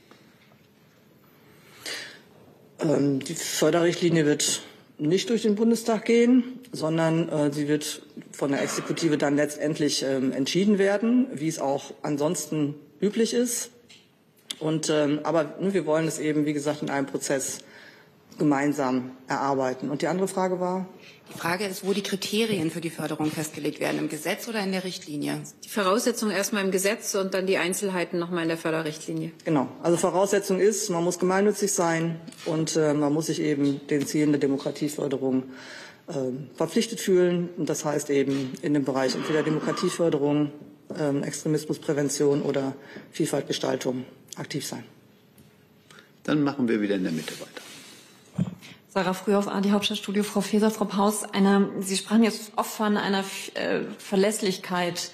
Ähm, die Förderrichtlinie wird nicht durch den Bundestag gehen, sondern äh, sie wird von der Exekutive dann letztendlich ähm, entschieden werden, wie es auch ansonsten üblich ist. Und, ähm, aber ne, wir wollen es eben, wie gesagt, in einem Prozess gemeinsam erarbeiten. Und die andere Frage war? Die Frage ist, wo die Kriterien für die Förderung festgelegt werden, im Gesetz oder in der Richtlinie? Die Voraussetzung erstmal im Gesetz und dann die Einzelheiten nochmal in der Förderrichtlinie. Genau. Also Voraussetzung ist, man muss gemeinnützig sein und äh, man muss sich eben den Zielen der Demokratieförderung äh, verpflichtet fühlen. Und das heißt eben in dem Bereich entweder Demokratieförderung, äh, Extremismusprävention oder Vielfaltgestaltung aktiv sein. Dann machen wir wieder in der Mitte weiter. Sarah Frühauf, A D Hauptstadtstudio. Frau Faeser, Frau Paus, eine, Sie sprachen jetzt oft von einer äh, Verlässlichkeit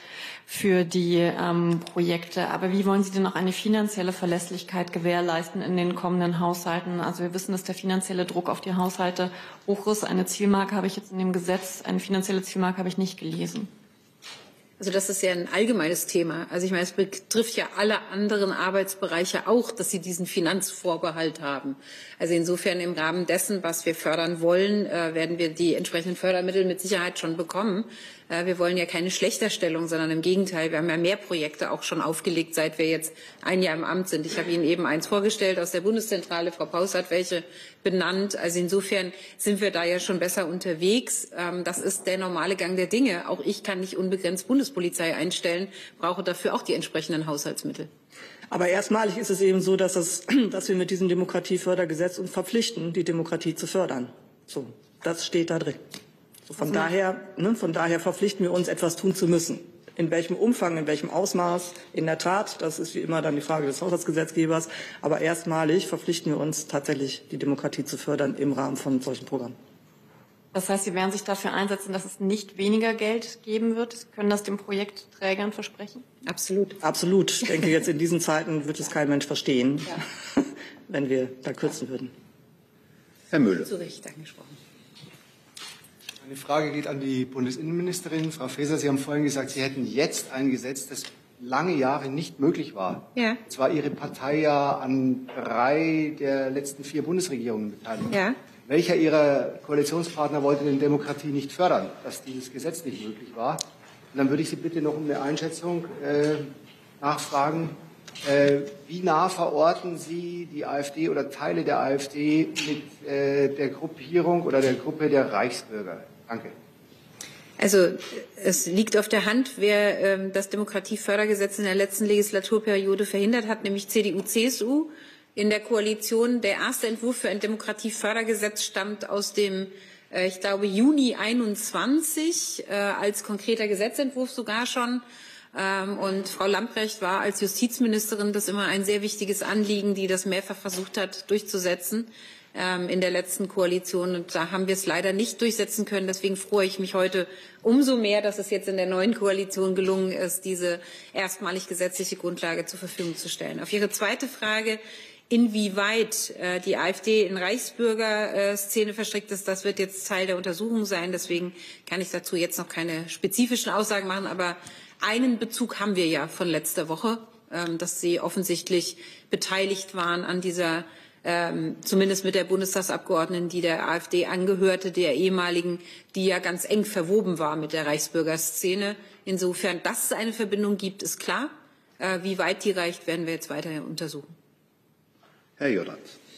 für die ähm, Projekte. Aber wie wollen Sie denn auch eine finanzielle Verlässlichkeit gewährleisten in den kommenden Haushalten? Also wir wissen, dass der finanzielle Druck auf die Haushalte hoch ist. Eine Zielmarke habe ich jetzt in dem Gesetz, eine finanzielle Zielmarke habe ich nicht gelesen. Also das ist ja ein allgemeines Thema. Also ich meine, es betrifft ja alle anderen Arbeitsbereiche auch, dass sie diesen Finanzvorbehalt haben. Also insofern im Rahmen dessen, was wir fördern wollen, äh, werden wir die entsprechenden Fördermittel mit Sicherheit schon bekommen. Äh, wir wollen ja keine Schlechterstellung, sondern im Gegenteil. Wir haben ja mehr Projekte auch schon aufgelegt, seit wir jetzt ein Jahr im Amt sind. Ich habe Ihnen eben eins vorgestellt aus der Bundeszentrale. Frau Paus hat welche benannt. Also insofern sind wir da ja schon besser unterwegs. Ähm, das ist der normale Gang der Dinge. Auch ich kann nicht unbegrenzt Bundespolizei einstellen, brauche dafür auch die entsprechenden Haushaltsmittel. Aber erstmalig ist es eben so, dass, das, dass wir mit diesem Demokratiefördergesetz uns verpflichten, die Demokratie zu fördern. So, das steht da drin. So, von, daher, ne, von daher verpflichten wir uns, etwas tun zu müssen. In welchem Umfang, in welchem Ausmaß, in der Tat, das ist wie immer dann die Frage des Haushaltsgesetzgebers. Aber erstmalig verpflichten wir uns tatsächlich, die Demokratie zu fördern im Rahmen von solchen Programmen. Das heißt, Sie werden sich dafür einsetzen, dass es nicht weniger Geld geben wird? Sie können das den Projektträgern versprechen? Absolut. Absolut. Ich denke, jetzt in diesen Zeiten wird es kein Mensch verstehen, ja. wenn wir da kürzen würden. Herr Müller. Zu Recht angesprochen. Meine Frage geht an die Bundesinnenministerin. Frau Faeser, Sie haben vorhin gesagt, Sie hätten jetzt ein Gesetz, das lange Jahre nicht möglich war. Ja. Es war Ihre Partei ja an drei der letzten vier Bundesregierungen beteiligt. Ja. Welcher Ihrer Koalitionspartner wollte denn Demokratie nicht fördern, dass dieses Gesetz nicht möglich war? Und dann würde ich Sie bitte noch um eine Einschätzung äh, nachfragen. Äh, wie nah verorten Sie die AfD oder Teile der AfD mit äh, der Gruppierung oder der Gruppe der Reichsbürger? Danke. Also es liegt auf der Hand, wer ähm, das Demokratiefördergesetz in der letzten Legislaturperiode verhindert hat, nämlich C D U, C S U. In der Koalition. Der erste Entwurf für ein Demokratiefördergesetz stammt aus dem, äh, ich glaube, Juni einundzwanzig, äh, als konkreter Gesetzentwurf sogar schon. Ähm, und Frau Lambrecht war als Justizministerin das immer ein sehr wichtiges Anliegen, die das mehrfach versucht hat durchzusetzen ähm, in der letzten Koalition. Und da haben wir es leider nicht durchsetzen können. Deswegen freue ich mich heute umso mehr, dass es jetzt in der neuen Koalition gelungen ist, diese erstmalig gesetzliche Grundlage zur Verfügung zu stellen. Auf Ihre zweite Frage, inwieweit äh, die AfD in Reichsbürgerszene verstrickt ist, das wird jetzt Teil der Untersuchung sein. Deswegen kann ich dazu jetzt noch keine spezifischen Aussagen machen. Aber einen Bezug haben wir ja von letzter Woche, ähm, dass Sie offensichtlich beteiligt waren an dieser, ähm, zumindest mit der Bundestagsabgeordneten, die der AfD angehörte, der ehemaligen, die ja ganz eng verwoben war mit der Reichsbürgerszene. Insofern, dass es eine Verbindung gibt, ist klar. Äh, wie weit die reicht, werden wir jetzt weiter untersuchen. Herr Jordans.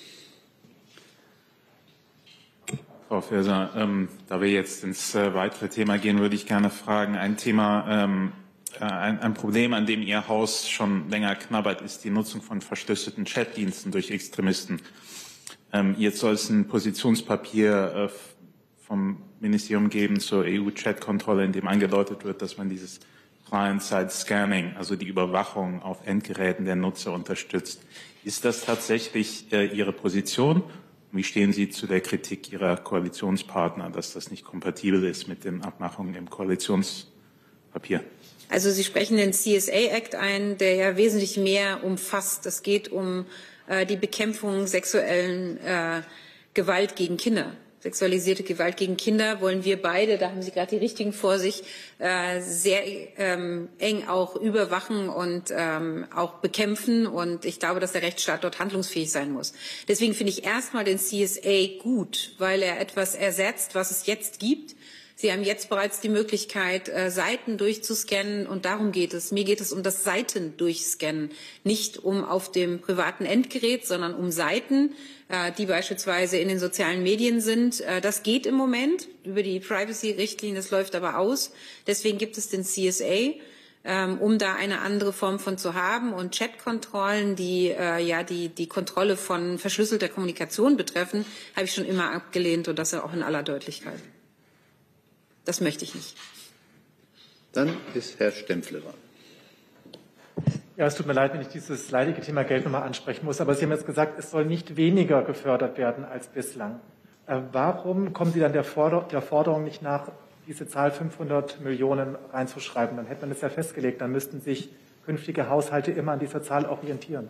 Frau Faeser, ähm, da wir jetzt ins äh, weitere Thema gehen, würde ich gerne fragen, ein Thema, ähm, äh, ein, ein Problem, an dem Ihr Haus schon länger knabbert, ist die Nutzung von verschlüsselten Chatdiensten durch Extremisten. Ähm, jetzt soll es ein Positionspapier äh, vom Ministerium geben zur E U-Chat-Kontrolle, in dem angedeutet wird, dass man dieses Client-Side-Scanning, also die Überwachung auf Endgeräten der Nutzer unterstützt. Ist das tatsächlich äh, Ihre Position? Wie stehen Sie zu der Kritik Ihrer Koalitionspartner, dass das nicht kompatibel ist mit den Abmachungen im Koalitionspapier? Also Sie sprechen den C S A-Act ein, der ja wesentlich mehr umfasst. Es geht um äh, die Bekämpfung sexuellen äh, Gewalt gegen Kinder. Sexualisierte Gewalt gegen Kinder wollen wir beide, da haben Sie gerade die richtigen vor sich, äh, sehr ähm, eng auch überwachen und ähm, auch bekämpfen. Und ich glaube, dass der Rechtsstaat dort handlungsfähig sein muss. Deswegen finde ich erstmal den C S A gut, weil er etwas ersetzt, was es jetzt gibt. Sie haben jetzt bereits die Möglichkeit, äh, Seiten durchzuscannen, und darum geht es. Mir geht es um das Seiten durchscannen, nicht um auf dem privaten Endgerät, sondern um Seiten, äh, die beispielsweise in den sozialen Medien sind. Äh, das geht im Moment über die Privacy-Richtlinie, das läuft aber aus. Deswegen gibt es den C S A, ähm, um da eine andere Form von zu haben. Und Chatkontrollen, die äh, ja die, die Kontrolle von verschlüsselter Kommunikation betreffen, habe ich schon immer abgelehnt, und das auch in aller Deutlichkeit. Das möchte ich nicht. Dann ist Herr Stempfle dran. Ja, es tut mir leid, wenn ich dieses leidige Thema Geld nochmal ansprechen muss, aber Sie haben jetzt gesagt, es soll nicht weniger gefördert werden als bislang. Äh, warum kommen Sie dann der, Forder der Forderung nicht nach, diese Zahl fünfhundert Millionen reinzuschreiben. Dann hätte man es ja festgelegt. Dann müssten sich künftige Haushalte immer an dieser Zahl orientieren.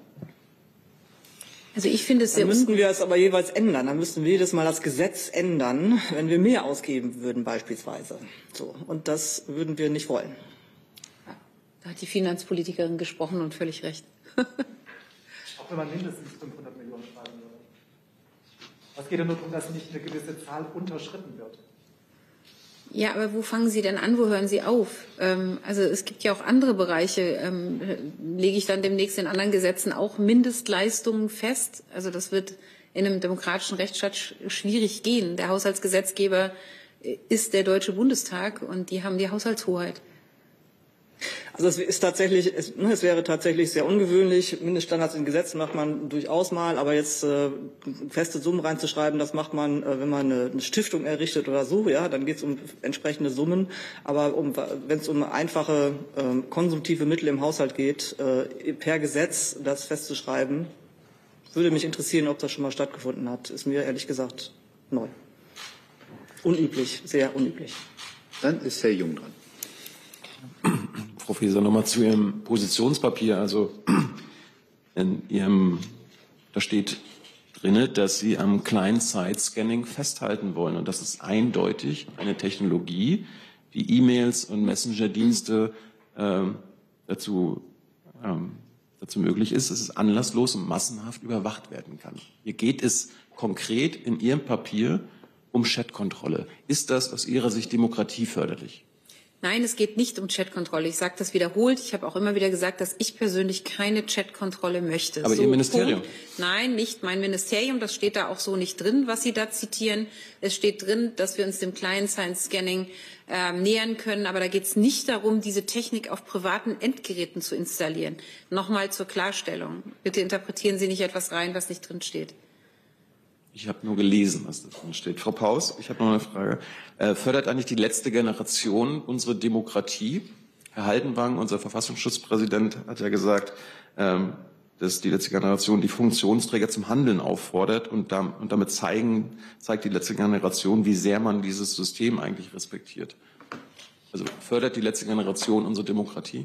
Also ich finde es sehr. Dann müssten wir es aber jeweils ändern. Dann müssten wir jedes Mal das Gesetz ändern, wenn wir mehr ausgeben würden beispielsweise. So. Und das würden wir nicht wollen. Da hat die Finanzpolitikerin gesprochen und völlig recht. Auch wenn man mindestens fünfhundert Millionen schreiben würde. Es geht ja nur darum, dass nicht eine gewisse Zahl unterschritten wird. Ja, aber wo fangen Sie denn an? Wo hören Sie auf? Ähm, also es gibt ja auch andere Bereiche. Ähm, lege ich dann demnächst in anderen Gesetzen auch Mindestleistungen fest? Also das wird in einem demokratischen Rechtsstaat sch schwierig gehen. Der Haushaltsgesetzgeber ist der Deutsche Bundestag und die haben die Haushaltshoheit. Also es ist tatsächlich, es, es wäre tatsächlich sehr ungewöhnlich. Mindeststandards in Gesetzen macht man durchaus mal, aber jetzt äh, feste Summen reinzuschreiben, das macht man, äh, wenn man eine, eine Stiftung errichtet oder so, ja, dann geht es um entsprechende Summen. Aber um, wenn es um einfache äh, konsumtive Mittel im Haushalt geht, äh, per Gesetz das festzuschreiben, würde mich interessieren, ob das schon mal stattgefunden hat. Ist mir ehrlich gesagt neu. Unüblich, sehr unüblich. Dann ist Herr Jung dran. Frau Faeser, nochmal zu Ihrem Positionspapier. Also in Ihrem, da steht drin, dass Sie am Client-Side-Scanning festhalten wollen. Und das ist eindeutig eine Technologie, die E-Mails und Messenger-Dienste äh, dazu, ähm, dazu möglich ist, dass es anlasslos und massenhaft überwacht werden kann. Hier geht es konkret in Ihrem Papier um Chatkontrolle. Ist das aus Ihrer Sicht demokratieförderlich? Nein, es geht nicht um Chatkontrolle. Ich sage das wiederholt. Ich habe auch immer wieder gesagt, dass ich persönlich keine Chatkontrolle möchte. Aber so, Ihr Ministerium? Punkt. Nein, nicht mein Ministerium. Das steht da auch so nicht drin, was Sie da zitieren. Es steht drin, dass wir uns dem Client-Side-Scanning äh, nähern können. Aber da geht es nicht darum, diese Technik auf privaten Endgeräten zu installieren. Nochmal zur Klarstellung. Bitte interpretieren Sie nicht etwas rein, was nicht drin steht. Ich habe nur gelesen, was da drin steht. Frau Paus, ich habe noch eine Frage. Äh, fördert eigentlich die letzte Generation unsere Demokratie? Herr Haldenwang, unser Verfassungsschutzpräsident, hat ja gesagt, ähm, dass die letzte Generation die Funktionsträger zum Handeln auffordert und, da, und damit zeigen, zeigt die letzte Generation, wie sehr man dieses System eigentlich respektiert. Also fördert die letzte Generation unsere Demokratie?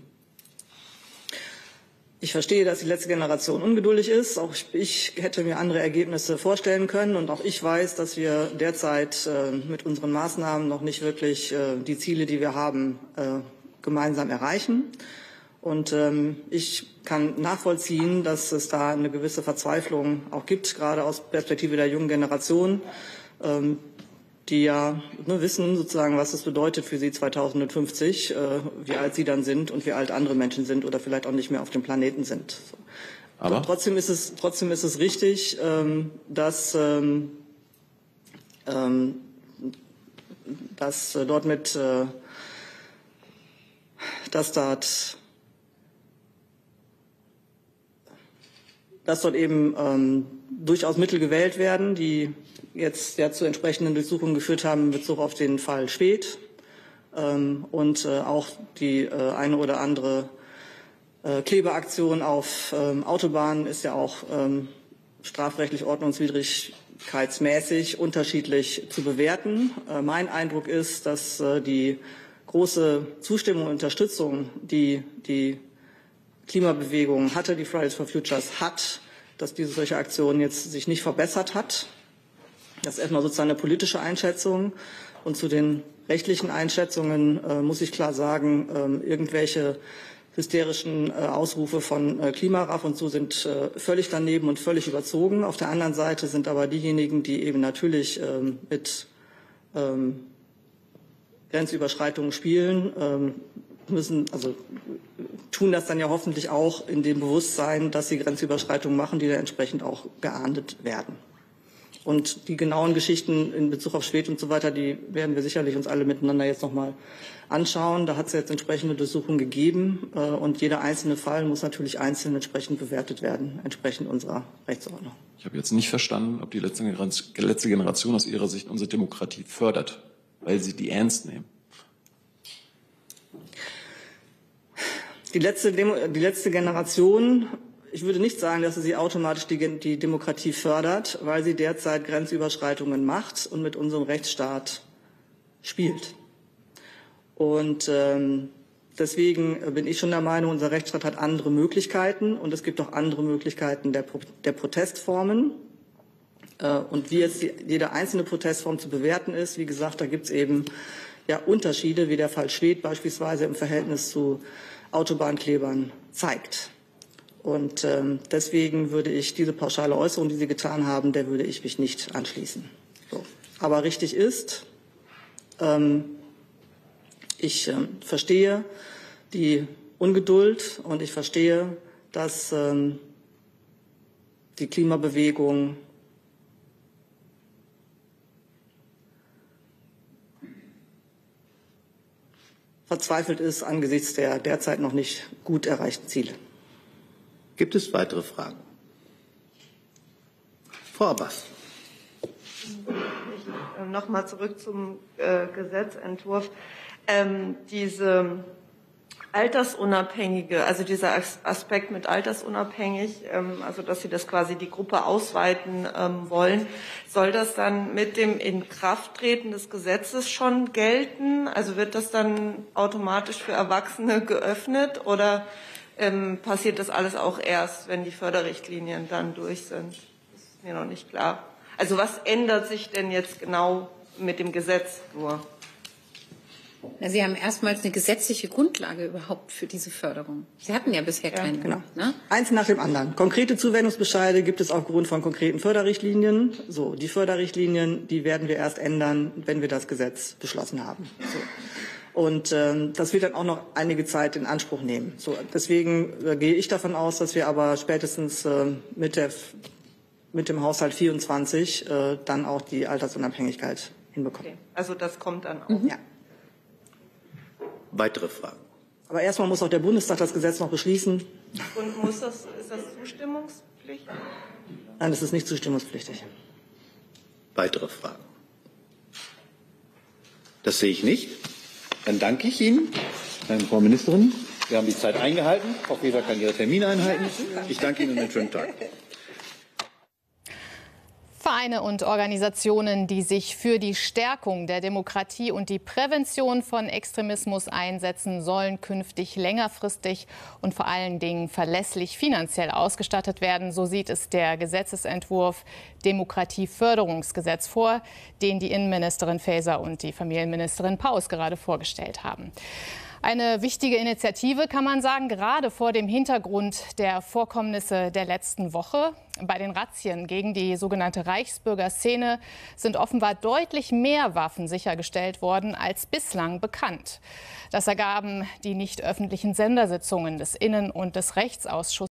Ich verstehe, dass die letzte Generation ungeduldig ist. Auch ich hätte mir andere Ergebnisse vorstellen können. Und auch ich weiß, dass wir derzeit äh, mit unseren Maßnahmen noch nicht wirklich äh, die Ziele, die wir haben, äh, gemeinsam erreichen. Und ähm, ich kann nachvollziehen, dass es da eine gewisse Verzweiflung auch gibt, gerade aus Perspektive der jungen Generation, ähm, die ja ne, wissen sozusagen, was es bedeutet für sie zweitausendfünfzig, äh, wie alt sie dann sind und wie alt andere Menschen sind oder vielleicht auch nicht mehr auf dem Planeten sind. So. Aber trotzdem ist es trotzdem ist es richtig, ähm, dass ähm, ähm, dass äh, dort mit äh, dass dort dass dort eben ähm, durchaus Mittel gewählt werden, die jetzt ja zu entsprechenden Durchsuchungen geführt haben in Bezug auf den Fall Späth ähm, und äh, auch die äh, eine oder andere äh, Klebeaktion auf ähm, Autobahnen ist ja auch ähm, strafrechtlich ordnungswidrigkeitsmäßig unterschiedlich zu bewerten. Äh, mein Eindruck ist, dass äh, die große Zustimmung und Unterstützung, die die Klimabewegung hatte, die Fridays for Futures hat, dass diese solche Aktion jetzt sich nicht verbessert hat. Das ist erstmal sozusagen eine politische Einschätzung. Und zu den rechtlichen Einschätzungen äh, muss ich klar sagen, äh, irgendwelche hysterischen äh, Ausrufe von äh, Klimaraff und so sind äh, völlig daneben und völlig überzogen. Auf der anderen Seite sind aber diejenigen, die eben natürlich äh, mit ähm, Grenzüberschreitungen spielen, äh, müssen, also tun das dann ja hoffentlich auch in dem Bewusstsein, dass sie Grenzüberschreitungen machen, die dann entsprechend auch geahndet werden. Und die genauen Geschichten in Bezug auf Späth und so weiter, die werden wir sicherlich uns alle miteinander jetzt noch mal anschauen. Da hat es jetzt entsprechende Untersuchungen gegeben und jeder einzelne Fall muss natürlich einzeln entsprechend bewertet werden, entsprechend unserer Rechtsordnung. Ich habe jetzt nicht verstanden, ob die letzte Generation aus Ihrer Sicht unsere Demokratie fördert, weil Sie die ernst nehmen. Die letzte, Demo, die letzte Generation, ich würde nicht sagen, dass sie automatisch die, die Demokratie fördert, weil sie derzeit Grenzüberschreitungen macht und mit unserem Rechtsstaat spielt. Und ähm, deswegen bin ich schon der Meinung, unser Rechtsstaat hat andere Möglichkeiten und es gibt auch andere Möglichkeiten der, Pro der Protestformen. Äh, und wie jetzt die, jede einzelne Protestform zu bewerten ist, wie gesagt, da gibt es eben ja, Unterschiede, wie der Fall Schwedt beispielsweise im Verhältnis zu Autobahnklebern zeigt. Und ähm, deswegen würde ich diese pauschale Äußerung, die Sie getan haben, der würde ich mich nicht anschließen. So. Aber richtig ist, ähm, ich ähm, verstehe die Ungeduld und ich verstehe, dass ähm, die Klimabewegung verzweifelt ist angesichts der derzeit noch nicht gut erreichten Ziele. Gibt es weitere Fragen? Frau Abbas. Noch mal zurück zum äh, Gesetzentwurf. Ähm, diese altersunabhängige, also dieser Aspekt mit altersunabhängig, ähm, also dass Sie das quasi die Gruppe ausweiten ähm, wollen, soll das dann mit dem Inkrafttreten des Gesetzes schon gelten? Also wird das dann automatisch für Erwachsene geöffnet oder ähm, passiert das alles auch erst, wenn die Förderrichtlinien dann durch sind? Das ist mir noch nicht klar. Also was ändert sich denn jetzt genau mit dem Gesetz nur? Na, Sie haben erstmals eine gesetzliche Grundlage überhaupt für diese Förderung. Sie hatten ja bisher Ja, keine. genau. Ne? Eins nach dem anderen. Konkrete Zuwendungsbescheide gibt es aufgrund von konkreten Förderrichtlinien. So, die Förderrichtlinien, die werden wir erst ändern, wenn wir das Gesetz beschlossen haben. So. Und ähm, das wird dann auch noch einige Zeit in Anspruch nehmen. So, deswegen äh, gehe ich davon aus, dass wir aber spätestens äh, mit, der, mit dem Haushalt vierundzwanzig äh, dann auch die Altersunabhängigkeit hinbekommen. Okay. Also das kommt dann auch. Mhm. Ja. Weitere Fragen? Aber erstmal muss auch der Bundestag das Gesetz noch beschließen. Und muss das, ist das Zustimmungspflicht? Nein, es ist nicht zustimmungspflichtig. Weitere Fragen? Das sehe ich nicht. Dann danke ich Ihnen, Frau Ministerin. Wir haben die Zeit eingehalten. Frau Faeser kann ihre Termine einhalten. Ich danke Ihnen und einen schönen Tag. Vereine und Organisationen, die sich für die Stärkung der Demokratie und die Prävention von Extremismus einsetzen, sollen künftig längerfristig und vor allen Dingen verlässlich finanziell ausgestattet werden. So sieht es der Gesetzesentwurf Demokratieförderungsgesetz vor, den die Innenministerin Faeser und die Familienministerin Paus gerade vorgestellt haben. Eine wichtige Initiative, kann man sagen, gerade vor dem Hintergrund der Vorkommnisse der letzten Woche. Bei den Razzien gegen die sogenannte Reichsbürgerszene sind offenbar deutlich mehr Waffen sichergestellt worden als bislang bekannt. Das ergaben die nicht öffentlichen Sendersitzungen des Innen- und des Rechtsausschusses.